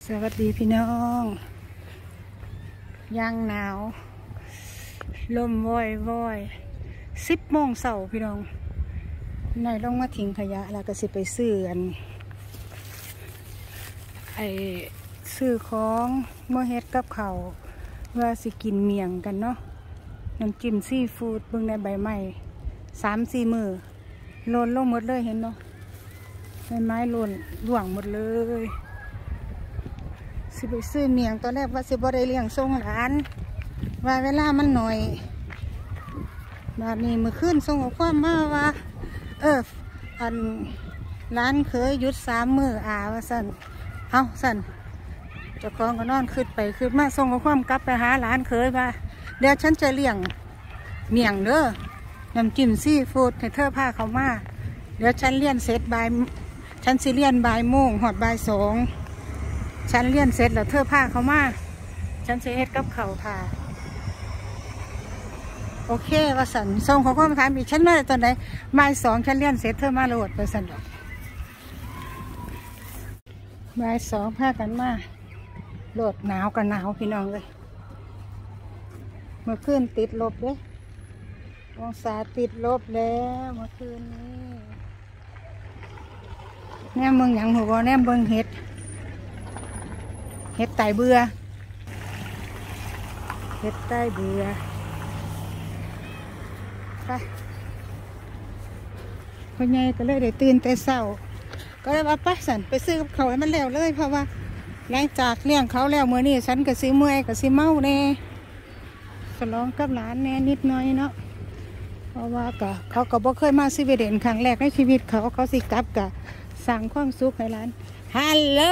สวัสดีพี่น้องย่างหนาวลมวอย10 โมงเช้าพี่น้องนายลงมาทิ้งขยะแล้วก็สิไปซื้อซื้อของเมื่อเฮ็ดกับเขาว่าสิกินเมี่ยงกันเนาะน้ำจิ้มซีฟู้ดเบิ่งในใบไม้3-4 มือโลนลงหมดเลยเห็นเนาะใบไม้โลนร่วงหมดเลยสิไปซื้อเมี่ยงตอนแรกว่าสิบ่ได้เลี้ยงส่งหลานว่าเวลามันหน่อยแบบนี้มือขึ้นส่งข้อความมาว่าอันร้านเคยหยุด3 มื้อว่าสั่นเอาสั่นเจ้าของก็นอนขึ้นไปขึ้นมาส่งข้อความกลับไปหาร้านเคยว่าเดี๋ยวฉันจะเลี้ยงเมี่ยงเด้อน้ำจิ้มซีฟู้ดให้เธอพาเขามาเดี๋ยวฉันเลี้ยงเสร็จฉันสิเลี้ยง13:00หอด2:00ฉันเลี้ยนเสร็จแล้วเธอพาเขามาฉันจะเฮ็ดกับเขาค่ะโอเคว่าสันส่งของข้อมาถามอีกฉันมาตอนไหน2:00ฉันเลี้ยนเสร็จเธอมาโหลดไปสันดอก2:00พากันมาโหลดหนาวกันหนาวพี่น้องเลยเมื่อคืนติดลบเลยองศาติดลบแล้วเมื่อคืนนี้แนมเมืองหยังหัวแนมเมืองเฮ็ดไต่เบื่อเฮ็ดไต่เบื่อไปพ่อใหญ่ก็เลยได้ตื่นแต่เช้าก็เลยว่าไปสั่นไปซื้อกับเขาให้มันแล้วเลยเพราะว่าหลังจากเลี้ยงเขาแล้วมื้อนี้ฉันก็สิเมื่อยก็สิเมาแน่ฉลองกับหลานแน่นิดหน่อยเนาะเพราะว่าเขาก็บ่เคยมาสวีเดนครั้งแรกในชีวิตเขาสิกลับก็สร้างความสุขให้หลานฮัลโหล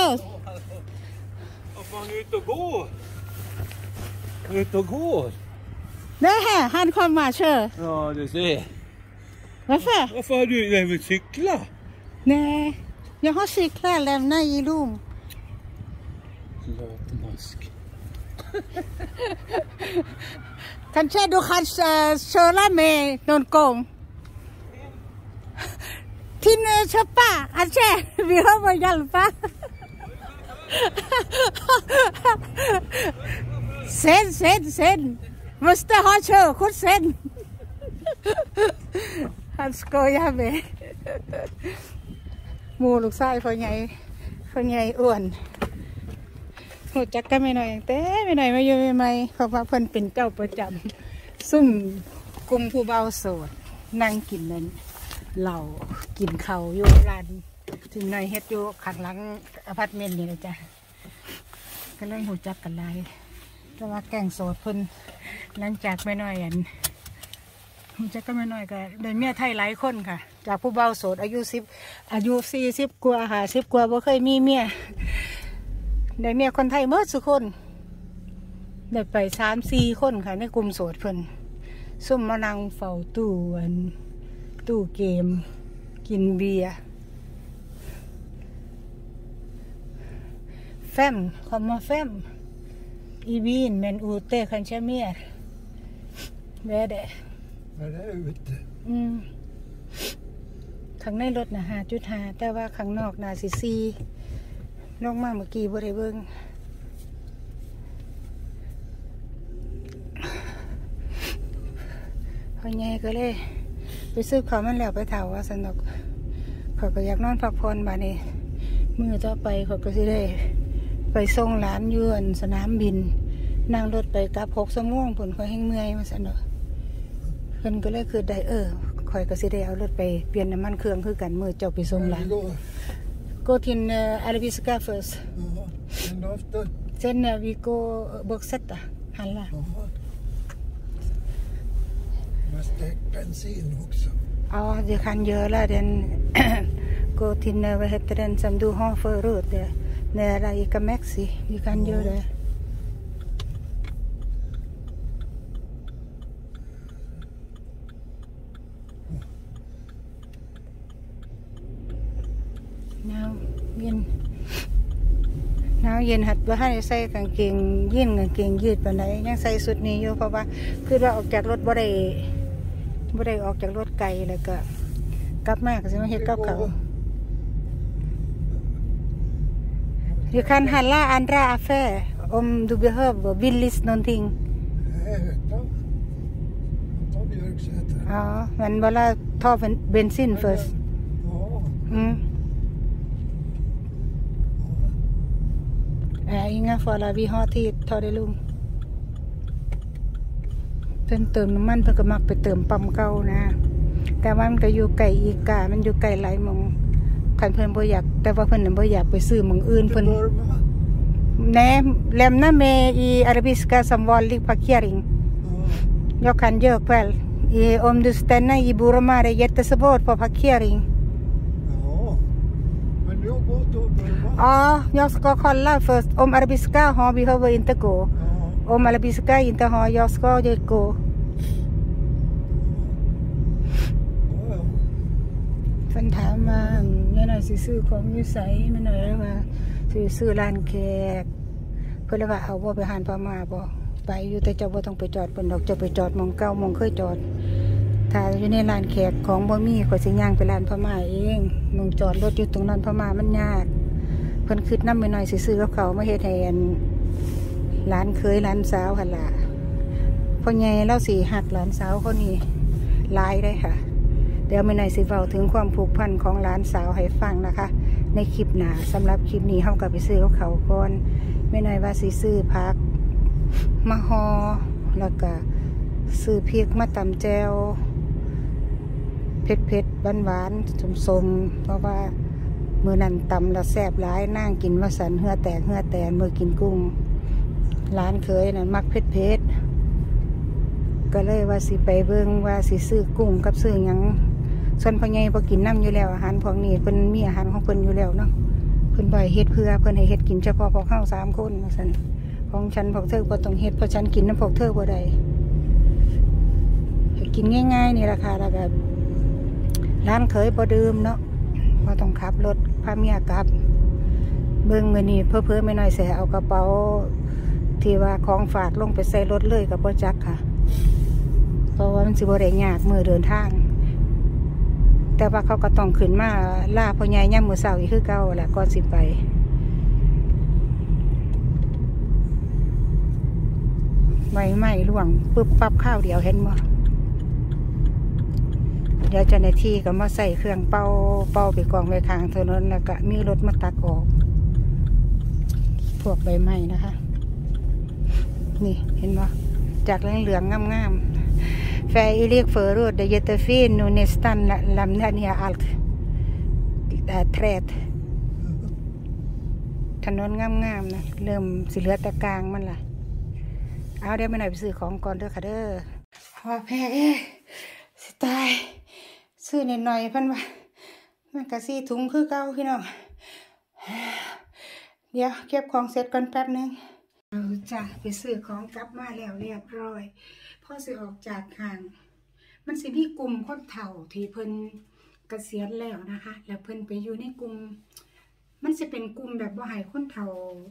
Han är ute och går. Han är ute och går. Nej, han kommer köra. Ja, du ser. Varför? Varför har du även cykla? Nej, jag har cyklat lämna i rum. Latmask. Kanske du kan köra med någon gång. Till köpa, kanske. Vi har bara hjälpa. Sen. Måste ha körkort sen. Han skojar med. หมู่ลูกชายพ่อใหญ่อ้วนหูจักกันไม่หน่อยแต่ไม่หน่อยมาอยู่ใหม่เพราะว่าเพิ่นเป็นเจ้าประจำซุ่มกลุ่มผู้เบาโสดนั่งกินนั้นเหล้ากินข้าวอยู่ร้านถึงหน่อยเฮ็ดอยู่ข้างหลังอพาร์ตเมนต์นี่นะจ๊ะก็เลยหูจักกันหลายแต่ว่าแก่งโสดเพิ่นหลังจากไม่น้อยหูจักกันไม่น้อยก็ได้เมียไทยหลายคนค่ะจากผู้เบาโสดอายุ40 กว่า50 กว่าบ่เคยมีเมียได้เมียคนไทยเมื่อสุคนได้ไป3-4 คนค่ะในกลุ่มโสดเพิ่นซุ่มมานั่งเฝ้าตู้เกมกินเบียร์Fem, komma 5. I byn, men ute kanske mer. Vad är det? Vad är det ute? ข้างในรถนะ5.5แต่ว่าข้างนอกน่ะสิ4ลงมาเมื่อกี้บ่ได้เบิ่งพ่อใหญ่ก็เลยไปซื้อของมันแล้วไปเฒ่าว่าสนุกเขาก็อยากนอนพักผ่อนบัดนี้มื้อต่อไปเขาก็สิได้ไปส่งหลานอยู่สนามบินนั่งรถไปกลับ6 ชั่วโมงผลเขาแห้งเมื่อยมาสนุกเพิ่นก็เลยคือได้คอยก็สิได้เอารถไปเปลี่ยนน้ำมันเครื่องคือกันมื้อเจ้าไปส่งหลานGo till Arviska först. Sen efter? Sen vi går Boxetta, handla. Måste bensin också. Ja, det kan göra den. Gå till, vad heter den som du har förut, nära Ica Maxi. Vi kan göra det. Nào,เย็นหัดว่าให้ใส่กางเกงยีนกางเกงยืดปานใดยังใส่สุดนี้อยู่เพราะว่าคือว่าออกจากรถบ่ได้ออกจากรถไกลแล้วก็กลับมาก็สิมาเฮ็ดกับเขาว Du kan handla andra affärer om du behöver billigt någonting. Ta Björksäter. Ja, men bara ta bensin först. Inga fara, vi har tid, ta det lugnt. เพิ่นเติมน้ำมันเพิ่นก็มักไปเติมปั๊มเก่านะแต่ว่ามันก็อยู่ไกลอีกามันอยู่ไกลหลายหม่องคันเพิ่นบ่อยากแต่ว่าเพิ่นน่ะบ่อยากไปซื้อหม่องอื่นเพิ่นNej, lämna med i arabiska som vanlig parkering. Jag kan göra kväll. Om du stannar i Burma är det jättesvårt på parkering. Ja, men jag går till Burma. Ja, jag ska kolla först. Om arabiska har behöver inte gå. Om arabiska inte har, jag ska gå. เพิ่นถามว่าแม่หน่อยสิซื้อของอยู่ไสแม่หน่อยเลยว่าสิซื้อร้านแขกเพิ่นเลยว่าเอาบ่ไปหานพม่าบ่ไปอยู่แต่เจ้าบ่ต้องไปจอดเพิ่นดอกเจ้าไปจอดหม้องเก่าหม้องเคยจอดถ้าอยู่ในร้านแขกของบ่มีก็สิย่างไปร้านพม่าเองหม้องจอดรถอยู่ตรงนั้นพม่ามันยากเพิ่นคิดนำแม่หน่อยสิซื้อกับเขามาเฮ็ดให้หลานเคยหลานสาวหั่นล่ะพ่อใหญ่เราสิฮักหลานสาวคนนี้หลายได้ค่ะเดี๋ยวแม่หน่อยสิเว้าถึงความผูกพันของหลานสาวให้ฟังนะคะในคลิปหน้าสำหรับคลิปนี้เฮาก็ไปซื้อกับเขาก่อนแม่หน่อยว่าสิซื้อผักมาห่อแล้วก็ซื้อพริกมาตำแจ่วเผ็ดๆหวานๆสมๆเพราะว่ามื้อนั้นตำแล้วแซ่บหลายนั่งกินว่าสันเหือแตกมื้อกินกุ้งร้านเคยนั่นมักเผ็ดก็เลยว่าสิไปเบิ่งว่าสิซื้อกุ้งกับซื้อหยังส่วนพ่อใหญ่บ่กินน้ำอยู่แล้วอาหารพวกนี้เพิ่นมีอาหารของเพิ่นอยู่แล้วเนาะเพิ่นบ่ให้เฮ็ดเพื่อเพิ่นให้เฮ็ดกินเฉพาะพวกเฮา3คนว่าซั่นของฉันพวกเธอบ่ต้องเฮ็ดเพราะฉันกินน้ำพวกเธอบ่ได้ให้กินง่ายๆนี่ล่ะค่ะแล้วก็ร้านเคยบ่ดื่มเนาะบ่ต้องขับรถพาเมียกลับเบิ่งมื้อนี้เพ้อๆไม่น้อยสิเอากระเป๋าที่ว่าของฝากลงไปใส่รถเลยก็บ่จักค่ะเพราะว่ามันสิบ่ได้ยากมื้อเดินทางแต่ว่าเขาก็ต้องขึ้นมาล่าพ่อใหญ่ย่ำมื้อเช้าอีกคือเก่าแหละก่อนสิไปใบไม้ร่วงปึ๊บปั๊บข้าวเดียวเห็นบ่เดี๋ยวเจ้าหน้าที่ก็มาใส่เครื่องเป่าไปกองไว้ข้างถนนแล้วก็มีรถมาตักออกพวกใบไม้นะคะนี่เห็นบ่จากเหลืองๆงามๆFärglik förut, det är jättefint nu nästan lämnar ner allt träd ถนนงามๆนะเริ่มสิเหลือแต่กลางมันล่ะเอาเดี๋ยวไปหน่อยไปซื้อของก่อนเด้อค่ะเด้อว่าแพงสิตายซื้อนิดหน่อยเพิ่นว่ามันก็4 ถุงคือเก่าพี่น้องเดี๋ยวเก็บของเสร็จก่อนแป๊บนึงเอาจ้ะไปซื้อของกลับมาแล้วเรียบร้อยพอสิออกจากห้างมันสิมีกลุ่มคนเฒ่าที่เพิ่นเกษียณแล้วนะคะแล้วเพิ่นไปอยู่ในกลุ่มมันสิเป็นกลุ่มแบบว่าให้คนเฒ่า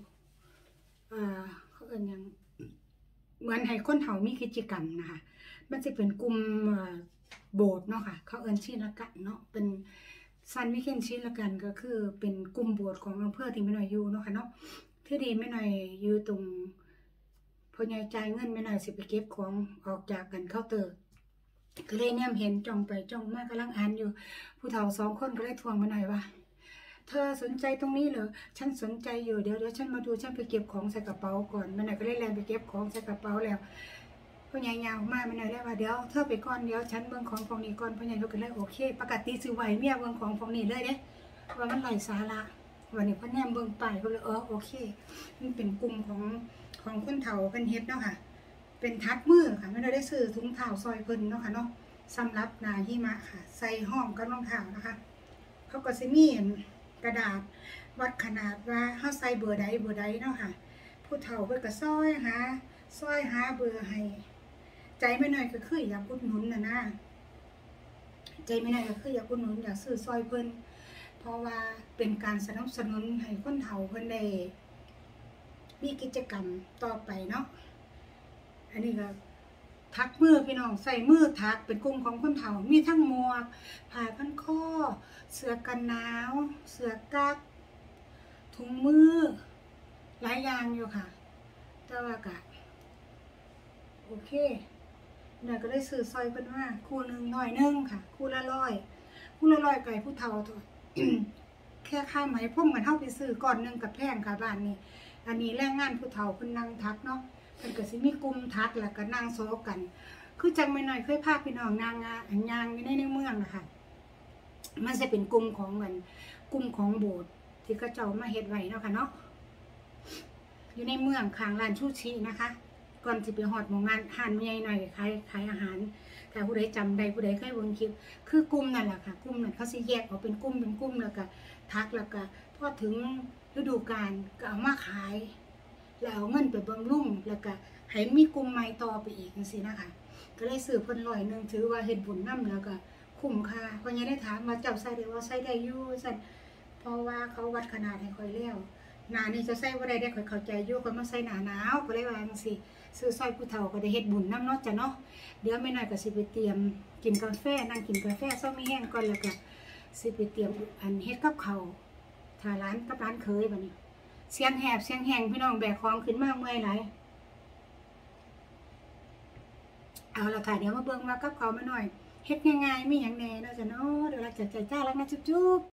เขาเอิ้นหยังเหมือนให้คนเฒ่ามีกิจกรรมนะคะมันสิเป็นกลุ่มโบสถ์เนาะค่ะเขาเอิ้นชีลกันเนาะเป็นซันมิเคนชีลกันก็คือเป็นกลุ่มโบสถ์ของอำเภอที่แม่น้อยอยู่เนาะค่ะเนาะที่ดีแม่น้อยอยู่ตรงพอใหญ่จ่ายเงินแม่น้อยสิไปเก็บของออกจากกันเคาน์เตอร์ก็เลยเนี่ยเห็นจ้องไปจ้องมากำลังอ่านอยู่ผู้เฒ่า2 คนก็เลยทวงแม่น้อยว่าเธอสนใจตรงนี้เหรอฉันสนใจอยู่เดี๋ยวฉันมาดูฉันไปเก็บของใส่กระเป๋าก่อนแม่น้อยก็เลยแลนไปเก็บของใส่กระเป๋าแล้วพ่อใหญ่ยาวมาแม่น้อยเลยว่าเดี๋ยวเธอไปก่อนเดี๋ยวฉันเบิ่งของพวกนี้ก่อนพ่อใหญ่ก็เลยโอเคปกติซื้อไว้เมียเบิ่งของพวกนี้เลยเด้ว่ามันไร้สาระวันนี้พ่อแนมเบิ่งป้ายก็เลยโอเคมันเป็นกลุ่มของคนเฒ่าเป็นเฮ็ดเนาะค่ะเป็นทัดมือค่ะไม่ได้ซื้อถุงเท้าซอยเพิ่นเนาะค่ะเนาะสำหรับนาหิมะค่ะใส่ห้องกับรองเท้านะคะเขาก็สิมีกระดาษวัดขนาดว่าเฮาใส่เบอร์ใดเนาะค่ะผู้เฒ่าเพิ่นก็ซอยหาเบอร์ให้ใจไม่น้อยก็คืออยากอุดหนุนนะใจไม่น้อยก็คืออยากอุดหนุนอยากซื้อซอยเพิ่นเพราะว่าเป็นการสนับสนุนให้คนเฒ่าเพิ่นได้มีกิจกรรมต่อไปเนาะอันนี้ก็ทักมือพี่น้องใส่มือทักเป็นกลุ่มของคนเฒ่ามีทั้งหมวกผ้าพันคอเสื้อกันหนาวเสื้อกั๊กถุงมือหลายอย่างอยู่ค่ะแต่ว่ากะโอเคเดี๋ยวก็ได้ซื้อซอยเพิ่นว่าคู่หนึ่งหน่อยนึงค่ะคู่ละ100ไก่ผู้เฒ่าตัว แค่ค่าไหมพ่มกันเท่าไปซื้อก่อนนึงกับแพงค่ะบ้านนี้อันนี้แรงงานผู้เฒ่าเพิ่นนั่งทักเนาะเพิ่นก็สิมีกลุ่มทักแล้วก็นั่งโซกันคือจังไม่น้อยเคยพาพี่น้องนางอันยางอยู่ในเมืองนะคะมันจะเป็นกลุ่มของกันกลุ่มของโบสถ์ที่เขาเจ้ามาเฮ็ดไว้เนาะค่ะเนาะอยู่ในเมืองข้างร้านชูชีนะคะก่อนสิไปฮอดหมู่งานหานใหญ่หน่อยขายอาหารแต่ผู้ใดจำได้ผู้ใดเคยเบิ่งคลิปคือกลุ่มนั่นแหละค่ะกลุ่มนั้นเขาสิแยกออกเป็นกลุ่มแล้วก็ทักแล้วก็พอถึงฤดูกาลก็เอามาขายแล้วเอาเงินไปบำรุงแล้วก็ให้มีกลุ่มใหม่ต่อไปอีกจังซี่นะคะก็เลยซื้อเพิ่น100ถือว่าเฮ็ดบุญนำแล้วก็คุ้มค่าเพราะยังได้ถามว่าเจ้าใส่ได้ว่าใส่ได้อยู่ซั่นเพราะว่าเขาวัดขนาดให้ค่อยแล้วหน้านี่จะใส่บ่ได้ค่อยเข้าใจอยู่ก็มาใส่หน้าหนาวก็เลยว่าจังซี่ซื้อซอยผู้เฒ่าก็ได้เฮ็ดบุญนำเนาะจ้ะเนาะเดี๋ยวแม่น้อยก็สิไปเตรียมกินกาแฟนั่งกินกาแฟเช้ามีแห้งก่อนแล้วก็สิไปเตรียมอันเฮ็ดกับข้าวถ้าร้านกับร้านเคยบัดนี้เสียงแหบเสียงแหงพี่น้องแบกของขึ้นมาเมื่อยหลายเอาละค่ะเดี๋ยวมาเบิ่งว่ากับข้าวมาหน่อยเฮ็ดง่ายๆมีหยังแหน่เนาะจ้ะเนาะเดี๋ยวเราจะใจจ้ารักนะจุ๊บ